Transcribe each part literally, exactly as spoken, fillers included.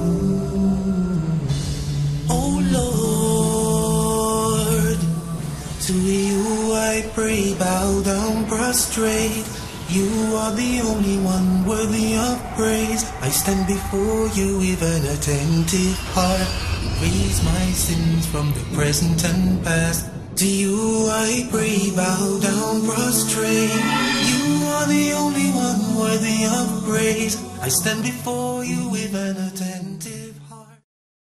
Oh Lord, to you I pray, bow down, prostrate. You are the only one worthy of praise. I stand before you with an attentive heart. Raise my sins from the present and past. To you I pray, bow down, prostrate. You are the only one worthy of praise. I stand before you with an attentive heart.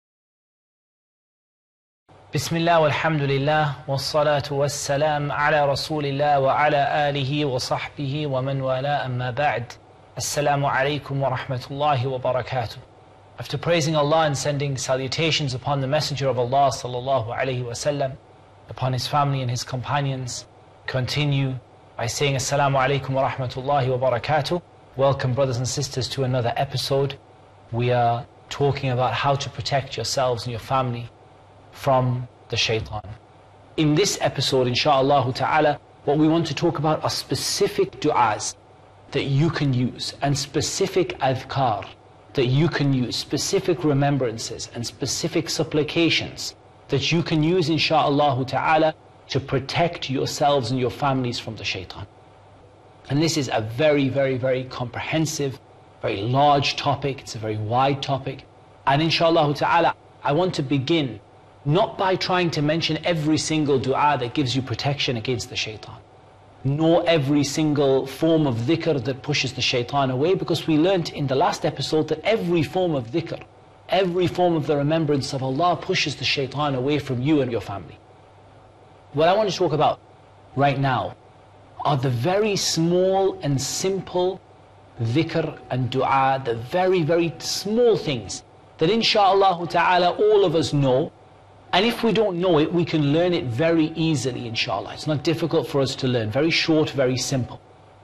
Bismillah walhamdulillah wassalatu wassalam ala rasulillah wa ala alihi wa sahbihi wa man wala amma ba'd. Assalamu alaikum wa rahmatullahi wa barakatuh. After praising Allah and sending salutations upon the Messenger of Allah sallallahu alaihi wasallam, upon his family and his companions, continue by saying Assalamu alaikum wa rahmatullahi wa barakatuh. Welcome brothers and sisters to another episode. We are talking about how to protect yourselves and your family from the shaitan. In this episode, insha'Allah ta'ala, what we want to talk about are specific du'as that you can use, and specific adhkar that you can use, specific remembrances and specific supplications that you can use, insha'Allah ta'ala, to protect yourselves and your families from the shaitan. And this is a very, very, very comprehensive, very large topic. It's a very wide topic. And insha'Allah ta'ala, I want to begin not by trying to mention every single dua that gives you protection against the shaitan, nor every single form of dhikr that pushes the shaitan away, because we learnt in the last episode that every form of dhikr, every form of the remembrance of Allah pushes the shaitan away from you and your family. What I want to talk about right now are the very small and simple dhikr and dua, the very, very small things that insha'Allah ta'ala all of us know. And if we don't know it, we can learn it very easily, inshallah. It's not difficult for us to learn. Very short, very simple.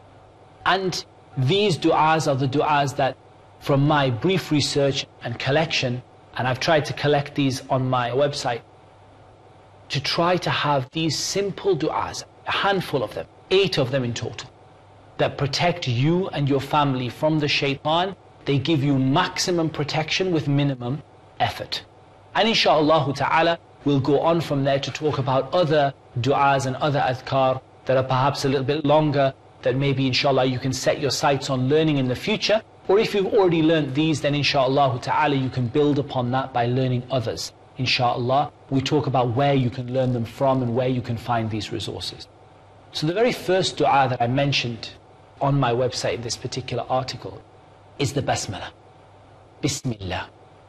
And these du'as are the du'as that, from my brief research and collection, and I've tried to collect these on my website, to try to have these simple du'as, a handful of them, eight of them in total, that protect you and your family from the shaitan. They give you maximum protection with minimum effort. And insha'Allah ta'ala, we'll go on from there to talk about other du'as and other adhkar that are perhaps a little bit longer, that maybe inshallah you can set your sights on learning in the future. Or if you've already learned these, then insha'Allah ta'ala you can build upon that by learning others. Insha'Allah, we talk about where you can learn them from and where you can find these resources. So the very first du'a that I mentioned on my website in this particular article is the Basmala. Bismillah.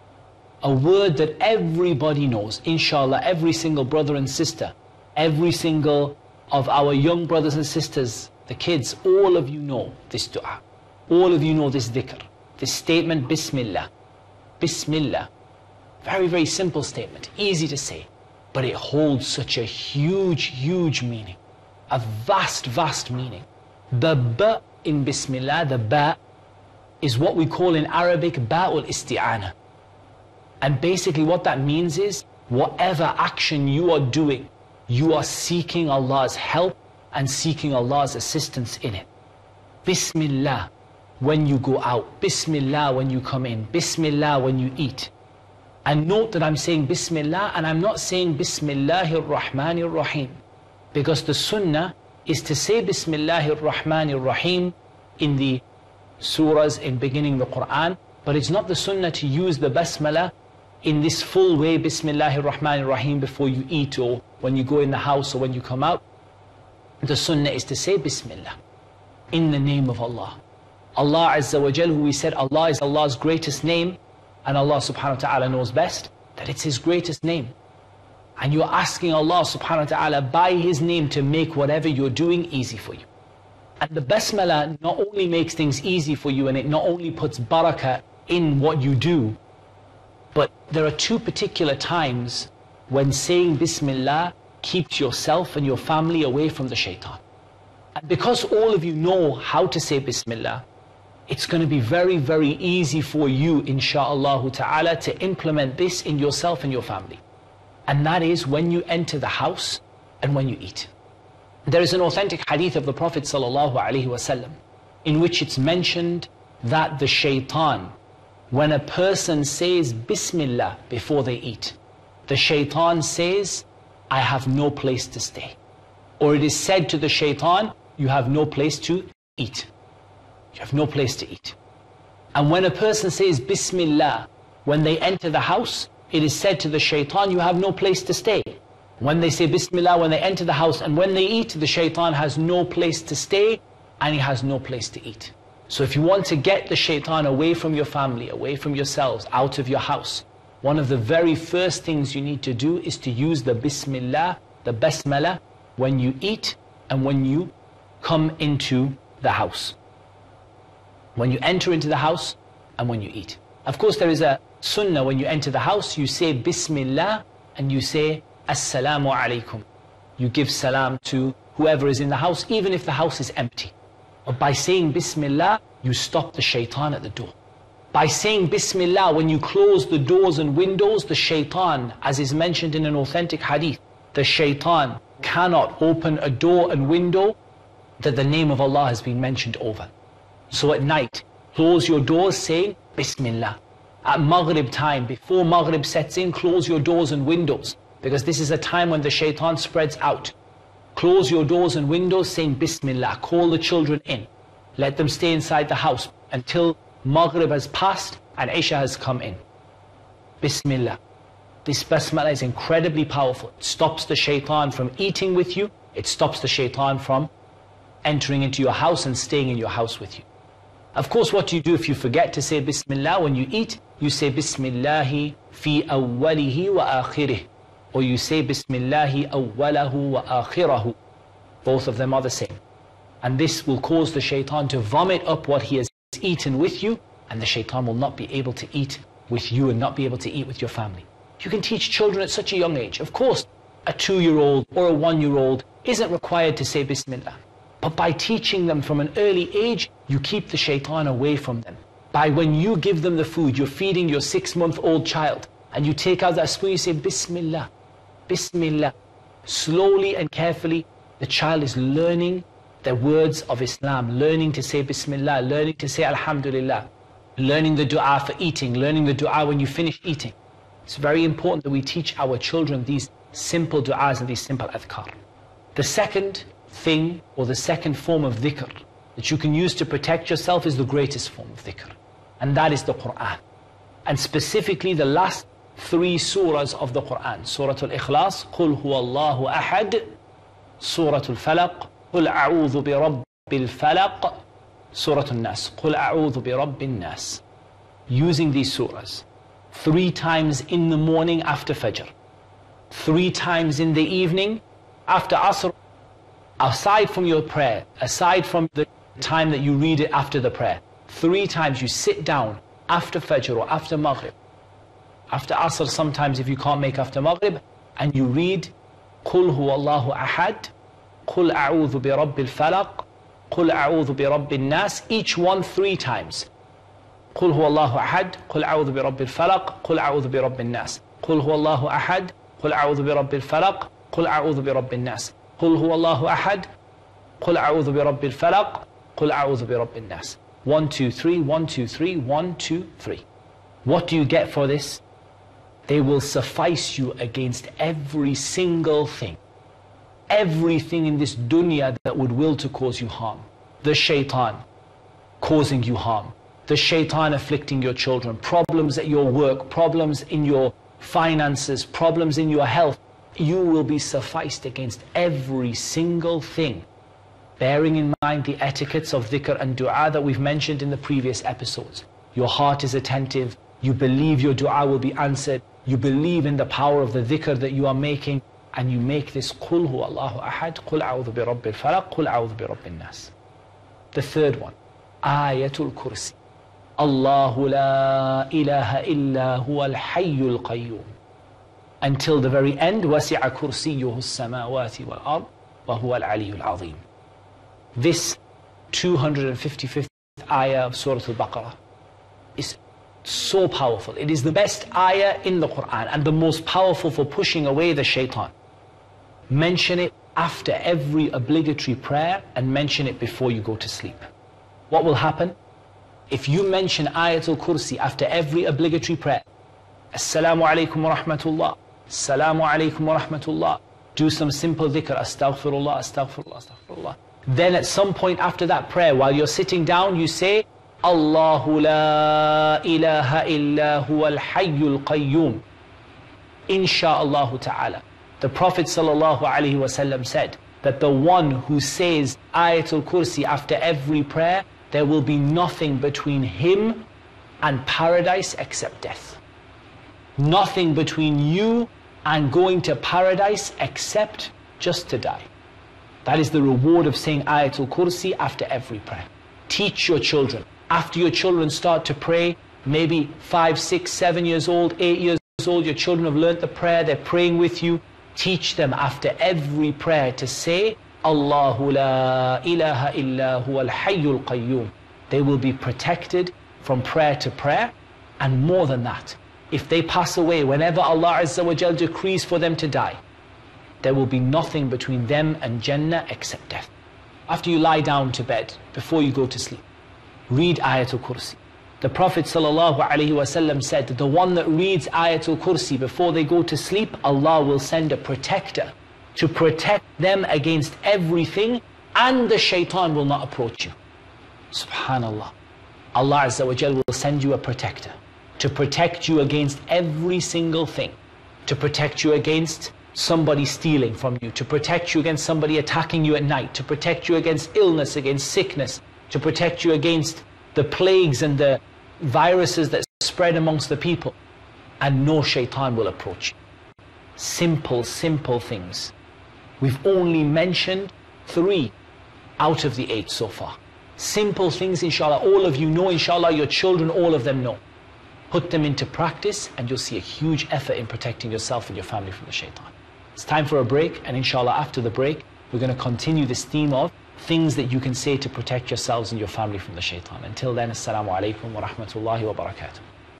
A word that everybody knows, inshallah, every single brother and sister, every single of our young brothers and sisters, the kids, all of you know this dua. All of you know this dhikr, this statement, Bismillah. Bismillah. Very, very simple statement, easy to say, but it holds such a huge, huge meaning, a vast, vast meaning. The ba in Bismillah, the ba, is what we call in Arabic ba'ul isti'ana. And basically what that means is, whatever action you are doing, you are seeking Allah's help and seeking Allah's assistance in it. Bismillah when you go out, Bismillah when you come in, Bismillah when you eat. And note that I'm saying Bismillah and I'm not saying Bismillahir Rahmanir Rahim, because the sunnah is to say Bismillahir Rahmanir Rahim in the surahs in beginning the Quran, but it's not the sunnah to use the Basmala in this full way, Bismillahir Rahmanir Rahim, before you eat or when you go in the house or when you come out. The sunnah is to say Bismillah, in the name of Allah. Allah Azza wa Jal, who we said Allah is Allah's greatest name, and Allah subhanahu wa ta'ala knows best that it's His greatest name. And you're asking Allah subhanahu wa ta'ala by His name to make whatever you're doing easy for you. And the Basmala not only makes things easy for you, and it not only puts barakah in what you do, but there are two particular times when saying Bismillah keeps yourself and your family away from the shaitan. And because all of you know how to say Bismillah, it's going to be very, very easy for you, insha'Allah ta'ala, to implement this in yourself and your family. And that is when you enter the house and when you eat. There is an authentic hadith of the Prophet sallallahu alaihi wasallam in which it's mentioned that the shaitan when a person says Bismillah before they eat, the shaitan says, I have no place to stay. Or it is said to the shaitan, you have no place to eat. You have no place to eat. And when a person says Bismillah, when they enter the house, it is said to the shaitan, you have no place to stay. When they say Bismillah, when they enter the house, and when they eat, the shaitan has no place to stay, and he has no place to eat. So if you want to get the shaitan away from your family, away from yourselves, out of your house, one of the very first things you need to do is to use the Bismillah, the Basmala, when you eat and when you come into the house. When you enter into the house and when you eat. Of course, there is a sunnah when you enter the house, you say Bismillah and you say Assalamu alaikum. You give salam to whoever is in the house, even if the house is empty. But by saying Bismillah, you stop the shaitan at the door. By saying Bismillah, when you close the doors and windows, the shaitan, as is mentioned in an authentic hadith, the shaitan cannot open a door and window that the name of Allah has been mentioned over. So at night, close your doors saying Bismillah. At Maghrib time, before Maghrib sets in, close your doors and windows, because this is a time when the shaitan spreads out. Close your doors and windows saying Bismillah. Call the children in. Let them stay inside the house until Maghrib has passed and Isha has come in. Bismillah. This Basmala is incredibly powerful. It stops the shaitan from eating with you. It stops the shaitan from entering into your house and staying in your house with you. Of course, what do you do if you forget to say Bismillah when you eat? You say Bismillahi fi awwalihi wa akhirih. Or you say Bismillahi awwalahu wa akhirahu. Both of them are the same. And this will cause the shaitan to vomit up what he has eaten with you, and the shaitan will not be able to eat with you and not be able to eat with your family. You can teach children at such a young age. Of course, a two-year-old or a one-year-old isn't required to say Bismillah. But by teaching them from an early age, you keep the shaitan away from them. By when you give them the food, you're feeding your six-month-old child, and you take out that spoon, you say Bismillah, Bismillah. Slowly and carefully, the child is learning the words of Islam, learning to say Bismillah, learning to say Alhamdulillah, learning the dua for eating, learning the dua when you finish eating. It's very important that we teach our children these simple du'as and these simple adhkar. The second thing, or the second form of dhikr that you can use to protect yourself is the greatest form of dhikr, and that is the Qur'an. And specifically the last three surahs of the Qur'an. Surah Al-Ikhlas, Qul huwa Allahu ahad. Surah Al-Falaq, Qul a'udhu bi rabbil falaq. Surah Al-Nas, Qul a'udhu bi rabbin nas. Using these surahs three times in the morning after Fajr, three times in the evening after Asr, aside from your prayer, aside from the time that you read it after the prayer, three times you sit down after Fajr or after Maghrib, after Asr sometimes if you can't make after Maghrib, and you read Qul huwa Allahu ahad, Qul a'udhu bi rabbil falaq, Qul a'udhu bi rabbin nas, each one three times. قل هو الله أحد قل أعوذ برب الفلق قل أعوذ برب الناس قل هو الله أحد قل أعوذ برب الفلق قل أعوذ برب الناس قل هو الله أحد قل أعوذ برب الفلق قل أعوذ برب الناس. One, two, three, one, two, three, one, two, three. What do you get for this? They will suffice you against every single thing. Everything in this dunya that would will to cause you harm. The shaitan causing you harm. The shaitan afflicting your children, problems at your work, problems in your finances, problems in your health. You will be sufficed against every single thing. Bearing in mind the etiquettes of dhikr and dua that we've mentioned in the previous episodes. Your heart is attentive, you believe your dua will be answered, you believe in the power of the dhikr that you are making, and you make this Qul huwa Allahu ahad, Qul a'udhu bi rabbil falaq, Qul a'udhu bi rabbin nas. The third one, Ayatul Kursi. Allahu la ilaha illa huwa al-hayyul qayyum. Until the very end, wasi'a kursiyyuhu as-samawati wal-ard wa huwa al-aliyyul azim. This two hundred fifty-fifth ayah of Surah Al-Baqarah is so powerful. It is the best ayah in the Quran and the most powerful for pushing away the shaitan. Mention it after every obligatory prayer and mention it before you go to sleep. What will happen? If you mention Ayatul Kursi after every obligatory prayer, Assalamu alaikum wa rahmatullah, Assalamu alaikum wa rahmatullah, do some simple dhikr, astaghfirullah, astaghfirullah, astaghfirullah. Then at some point after that prayer, while you're sitting down, you say, Allahu la ilaha illa huwa al-hayyul qayyum. Insha'Allah ta'ala. The Prophet sallallahu alaihi wasallam said that the one who says Ayatul Kursi after every prayer, there will be nothing between him and paradise except death. Nothing between you and going to paradise except just to die. That is the reward of saying Ayatul Kursi after every prayer. Teach your children. After your children start to pray, maybe five, six, seven years old, eight years old, your children have learnt the prayer, they're praying with you. Teach them after every prayer to say, Allahu la ilaha illa huwa al-hayyul qayyum. They will be protected from prayer to prayer, and more than that, if they pass away, whenever Allah Azza wa Jal decrees for them to die, there will be nothing between them and Jannah except death. After you lie down to bed, before you go to sleep, read Ayatul Kursi. The Prophet sallallahu alaihi wasallam said that the one that reads Ayatul Kursi before they go to sleep, Allah will send a protector to protect them against everything, and the shaitan will not approach you. Subhanallah. Allah Azza wa Jal will send you a protector to protect you against every single thing, to protect you against somebody stealing from you, to protect you against somebody attacking you at night, to protect you against illness, against sickness, to protect you against the plagues and the viruses that spread amongst the people, and no shaitan will approach you. Simple, simple things. We've only mentioned three out of the eight so far. Simple things, inshallah, all of you know, inshallah, your children, all of them know. Put them into practice and you'll see a huge effort in protecting yourself and your family from the shaitan. It's time for a break, and inshallah after the break, we're going to continue this theme of things that you can say to protect yourselves and your family from the shaitan. Until then, assalamu alaikum wa rahmatullahi wa barakatuh.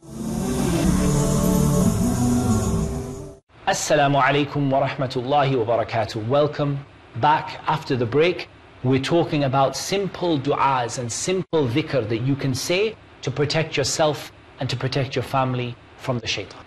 Assalamu alaikum wa rahmatullahi wa barakatuh. Welcome back after the break. We're talking about simple du'as and simple dhikr that you can say to protect yourself and to protect your family from the shaitan.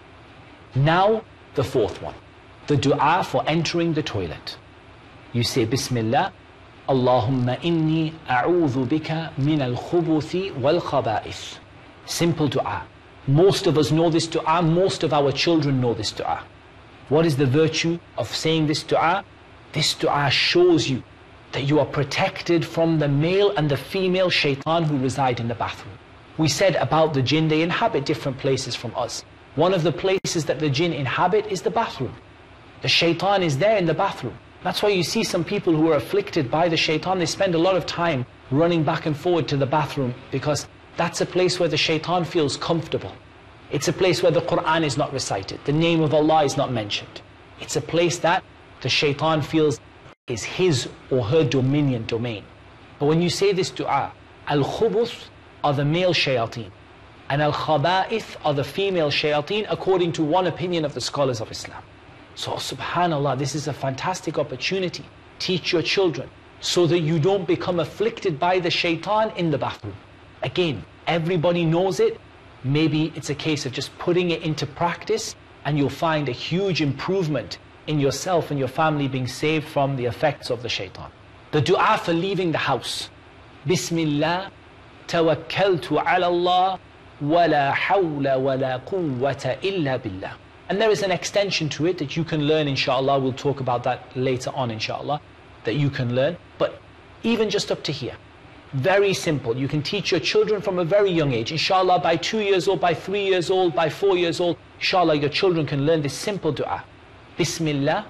Now, the fourth one, the du'a for entering the toilet. You say, Bismillah, Allahumma inni a'udhu bika min al-khubuthi wal-khaba'ith. Simple du'a. Most of us know this du'a, most of our children know this du'a. What is the virtue of saying this du'a? This du'a shows you that you are protected from the male and the female shaitan who reside in the bathroom. We said about the jinn, they inhabit different places from us. One of the places that the jinn inhabit is the bathroom. The shaitan is there in the bathroom. That's why you see some people who are afflicted by the shaitan, they spend a lot of time running back and forward to the bathroom, because that's a place where the shaitan feels comfortable. It's a place where the Quran is not recited, the name of Allah is not mentioned. It's a place that the shaitan feels is his or her dominion, domain. But when you say this du'a, al-khubuth are the male shayateen, and al-khaba'ith are the female shayateen, according to one opinion of the scholars of Islam. So subhanallah, this is a fantastic opportunity. Teach your children so that you don't become afflicted by the shaitan in the bathroom. Again, everybody knows it. Maybe it's a case of just putting it into practice, and you'll find a huge improvement in yourself and your family being saved from the effects of the shaitan. The dua for leaving the house. Bismillah, tawakkaltu ala Allah, wa la hawla wa la quwwata illa billah. And there is an extension to it that you can learn, inshallah. We'll talk about that later on, inshallah, that you can learn. But even just up to here, very simple. You can teach your children from a very young age. Inshallah, by two years old, by three years old, by four years old, inshallah, your children can learn this simple dua. Bismillah,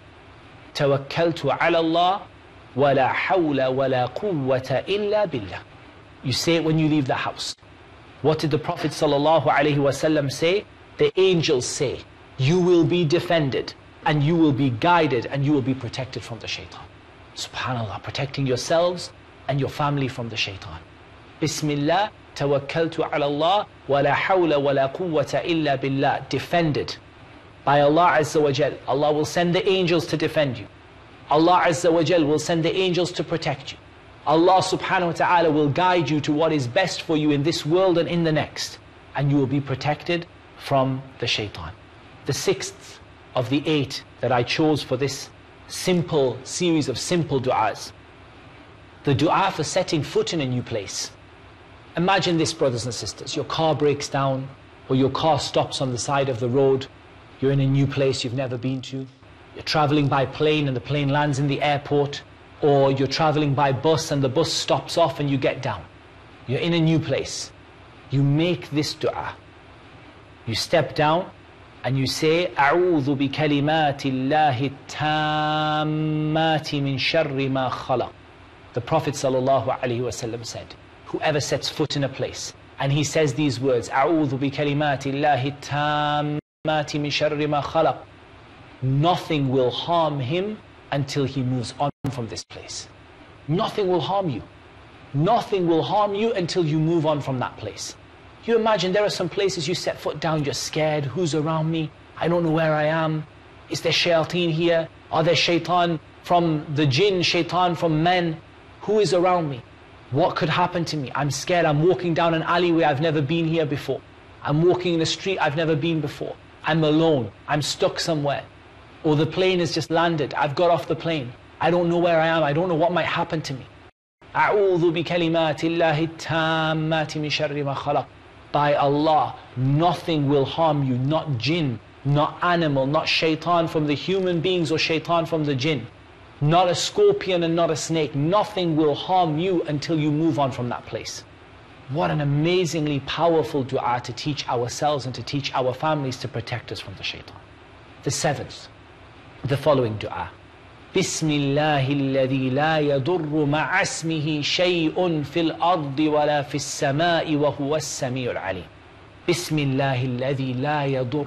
tawakkaltu ala Allah, wa la hawla wa la quwwata illa billah. You say it when you leave the house. What did the Prophet sallallahu alaihi wasallam say? The angels say, you will be defended, and you will be guided, and you will be protected from the shaitan. Subhanallah, protecting yourselves and your family from the shaitan. Bismillah, tawakkaltu ala Allah, wa la hawla wa la quwwata illa billah. Defended by Allah Azza wa Jal. Allah will send the angels to defend you. Allah Azza wa Jal will send the angels to protect you. Allah subhanahu wa ta'ala will guide you to what is best for you in this world and in the next. And you will be protected from the shaitan. The sixth of the eight that I chose for this simple series of simple du'as. The du'a for setting foot in a new place. Imagine this, brothers and sisters. Your car breaks down, or your car stops on the side of the road. You're in a new place you've never been to. You're traveling by plane and the plane lands in the airport. Or you're traveling by bus and the bus stops off and you get down. You're in a new place. You make this du'a. You step down and you say, أعوذ بكلمات الله التامات من شر ما خلق. The Prophet ﷺ said, whoever sets foot in a place and he says these words, أعوذ بكلمات الله التامات من شر ما خلق, nothing will harm him until he moves on from this place. Nothing will harm you. Nothing will harm you until you move on from that place. You imagine there are some places you set foot down, you're scared, who's around me? I don't know where I am. Is there shayateen here? Are there shaitan from the jinn, shaitan from men? Who is around me? What could happen to me? I'm scared. I'm walking down an alleyway, I've never been here before. I'm walking in a street I've never been before. I'm alone. I'm stuck somewhere. Or the plane has just landed. I've got off the plane. I don't know where I am. I don't know what might happen to me. أعوذ بكلمات الله التامات من شر ما خلق. By Allah, nothing will harm you, not jinn, not animal, not shaitan from the human beings or shaitan from the jinn, not a scorpion and not a snake. Nothing will harm you until you move on from that place. What an amazingly powerful dua to teach ourselves and to teach our families to protect us from the shaitan. The seventh, the following dua. بسم الله الذي لا يضر مع اسمه شيء في الأرض ولا في السماء وهو السميع العليم. بسم الله الذي لا يضر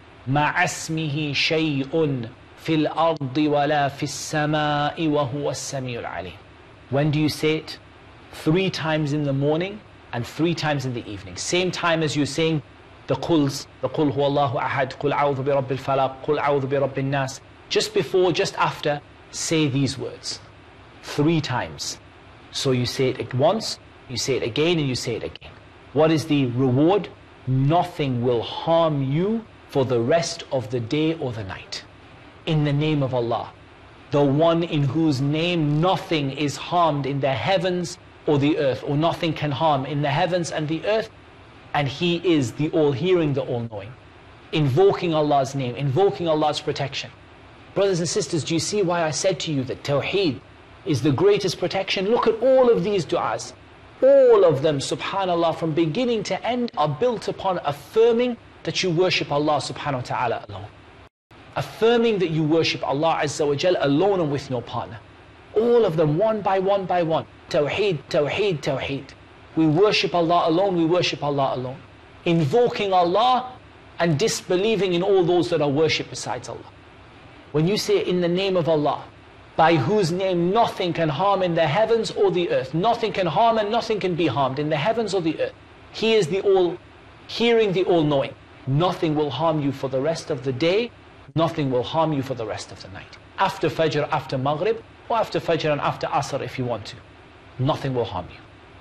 مع اسمه شيء في الأرض ولا في السماء وهو السميع العليم. When do you say it? Three times in the morning and three times in the evening. Same time as you're saying the quls, the qul huwa Allahu ahad, qul a'udhu bi rabbil falaq, qul a'udhu bi rabbin nas. Just before, just after, say these words three times. So you say it once, you say it again, and you say it again. What is the reward? Nothing will harm you for the rest of the day or the night. In the name of Allah, the one in whose name nothing is harmed in the heavens or the earth, or nothing can harm in the heavens and the earth, and He is the all-hearing, the all-knowing. Invoking Allah's name, invoking Allah's protection. Brothers and sisters, do you see why I said to you that Tawheed is the greatest protection? Look at all of these du'as. All of them, subhanAllah, from beginning to end, are built upon affirming that you worship Allah subhanahu wa ta'ala alone. Affirming that you worship Allah Azza wa Jal alone and with no partner. All of them, one by one by one. Tawheed, Tawheed, Tawheed. We worship Allah alone, we worship Allah alone. Invoking Allah and disbelieving in all those that are worshipped besides Allah. When you say in the name of Allah, by whose name nothing can harm in the heavens or the earth, nothing can harm and nothing can be harmed in the heavens or the earth. He is the all-hearing, the all-knowing. Nothing will harm you for the rest of the day, nothing will harm you for the rest of the night. After Fajr, after Maghrib, or after Fajr and after Asr if you want to. Nothing will harm you.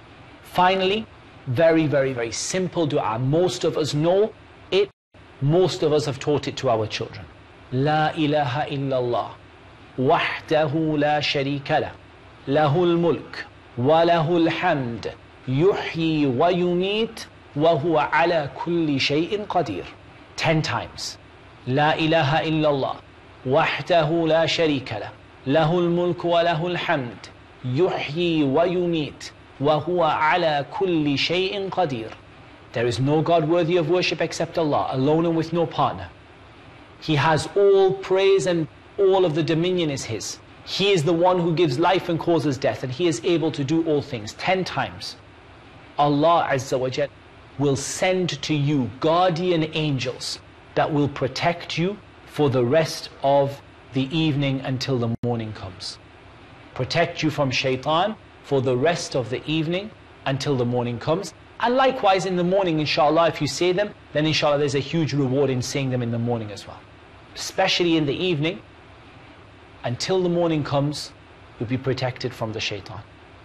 Finally, very, very, very simple dua. Most of us know it. Most of us have taught it to our children. لا إله إلا الله وحده لا شريك له له الملك وله الحمد يحيي ويميت وهو على كل شيء قدير. Ten times. لا إله إلا الله وحده لا شريك له له الملك وله الحمد يحيي ويميت وهو على كل شيء قدير. There is no God worthy of worship except Allah, alone and with no partner. He has all praise and all of the dominion is His. He is the one who gives life and causes death, and He is able to do all things. Ten times. Allah Azza wa Jal will send to you guardian angels that will protect you for the rest of the evening until the morning comes. Protect you from shaitan for the rest of the evening until the morning comes. And likewise in the morning, inshallah, if you say them, then inshallah there's a huge reward in saying them in the morning as well. Especially in the evening, until the morning comes, you'll be protected from the shaitan.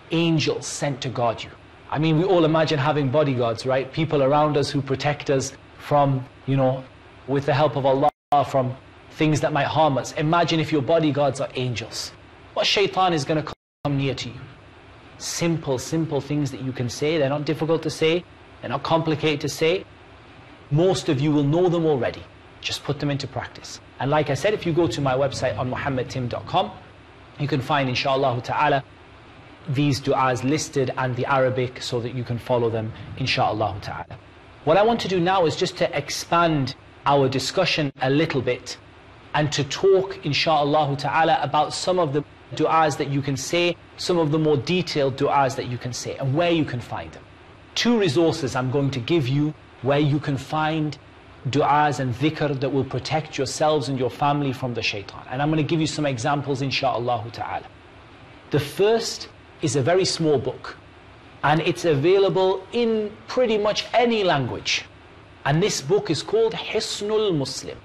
angels sent to guard you. I mean, we all imagine having bodyguards, right? People around us who protect us from, you know, with the help of Allah, from things that might harm us. Imagine if your bodyguards are angels. What shaitan is going to come near to you? Simple, simple things that you can say. They're not difficult to say. They're not complicated to say. Most of you will know them already. Just put them into practice. And like I said, if you go to my website on muhammad tim dot com, you can find, inshallah ta'ala, these du'as listed and the Arabic so that you can follow them, inshallah ta'ala. What I want to do now is just to expand our discussion a little bit and to talk, inshallah ta'ala, about some of the du'as that you can say, some of the more detailed du'as that you can say, and where you can find them. Two resources I'm going to give you where you can find du'as and dhikr that will protect yourselves and your family from the shaitan. And I'm going to give you some examples, inshallah ta'ala. The first is a very small book, and it's available in pretty much any language. And this book is called Hisnul Muslim.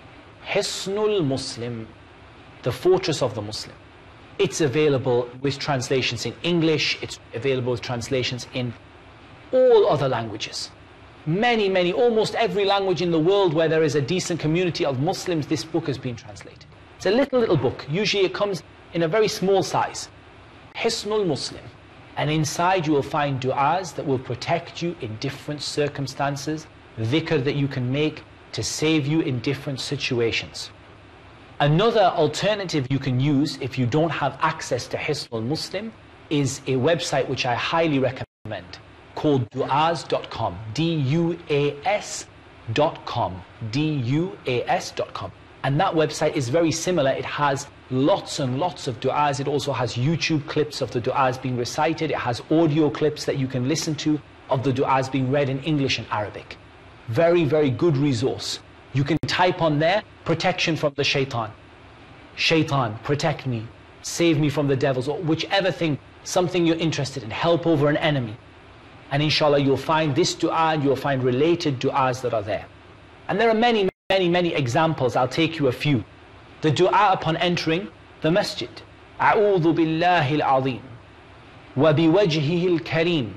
Hisnul Muslim, the fortress of the Muslim. It's available with translations in English, it's available with translations in all other languages. Many, many, almost every language in the world where there is a decent community of Muslims, this book has been translated. It's a little, little book. Usually it comes in a very small size. Hisnul Muslim. And inside you will find du'as that will protect you in different circumstances, dhikr that you can make to save you in different situations. Another alternative you can use if you don't have access to Hisnul Muslim is a website which I highly recommend called du'as dot com, D U A S dot com, D U A S dot com. And that website is very similar. It has lots and lots of du'as. It also has YouTube clips of the du'as being recited. It has audio clips that you can listen to of the du'as being read in English and Arabic. Very, very good resource. You can type on there, protection from the shaitan. Shaitan, protect me, save me from the devils, or whichever thing, something you're interested in, help over an enemy. And inshallah you'll find this du'a and you'll find related du'as that are there. And there are many, many, many examples. I'll take you a few. The du'a upon entering the masjid. أعوذ بالله العظيم وبوجهه الكريم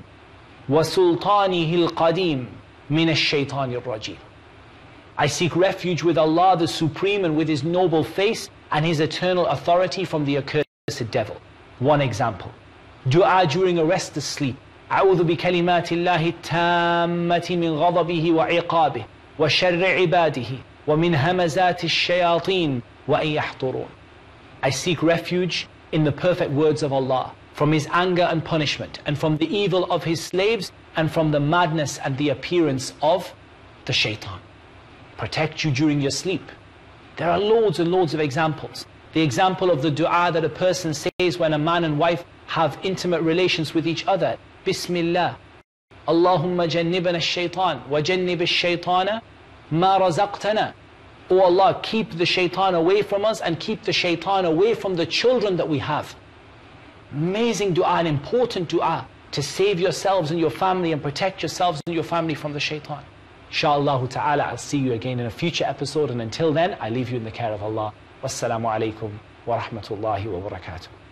وسلطانه القديم من الشيطان الرجيم. I seek refuge with Allah the Supreme and with His noble face and His eternal authority from the accursed devil. One example. Dua during a restless sleep. أعوذ بكلمات الله التامة من غضبه وعقابه وشر عباده ومن همزات الشياطين وأن يحضرون. I seek refuge in the perfect words of Allah from His anger and punishment, and from the evil of His slaves, and from the madness and the appearance of the shaitan. Protect you during your sleep. There are loads and loads of examples. The example of the dua that a person says when a man and wife have intimate relations with each other. Bismillah. Allahumma jannibna ash-shaytan wa jannib ash-shaytana ma razaqtana. Oh Allah, keep the shaitan away from us and keep the shaitan away from the children that we have. Amazing dua, an important dua to save yourselves and your family and protect yourselves and your family from the shaitan. Inshallah ta'ala, I'll see you again in a future episode, and until then, I leave you in the care of Allah. Wassalamu alaikum wa rahmatullahi wa barakatuh.